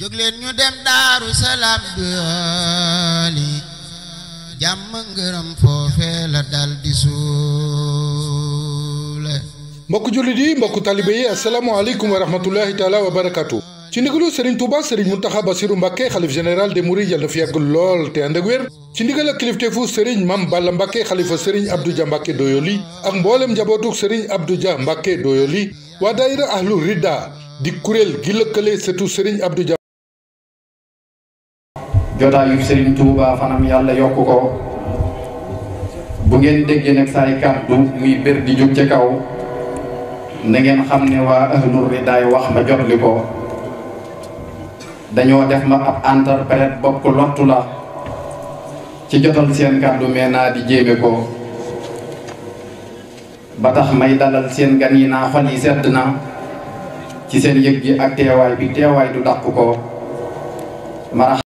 jóg leen ñu dem Daaru Salaam dooli jàmm ngërëm foofee la dal di suule. mbokk jullit yi mbokk talibe yi asalaamaaleykum wa rahmatullahi taala wa barakatu. ci ndigalu Serigne Touba Serigne Mountakha Bassirou Mbacké xalif général des Mourides yàlla na fi yàgg lool te ànd ak wér. ci ndigal ak kilifteefu Serigne Mame Balla Mbacké xalifa Serigne Abdou Dia Mbacké Doyoli ak mboolem njabootuk Serigne Abdou Dia Mbacké Doyoli waa daayira ahlu ridda di kuréel gi lëkkale sëtu Serigne Abdou Dia. jotaayu Serigne Touba fanam yàlla yokk ko bu ngeen déggee nag saay kàddu muy bér di jóg ca kaw na ngeen xam ne waa ahlu riddaay wax ma jotli ko dañoo def ma ab interprète bokk lottu la ci jotal seen kàddu mais naa di jéeme ko ba tax may dalal seen gan yi naa xol yi sedd na ci seen yëg gi ak teewaay bi teewaay du dàq ko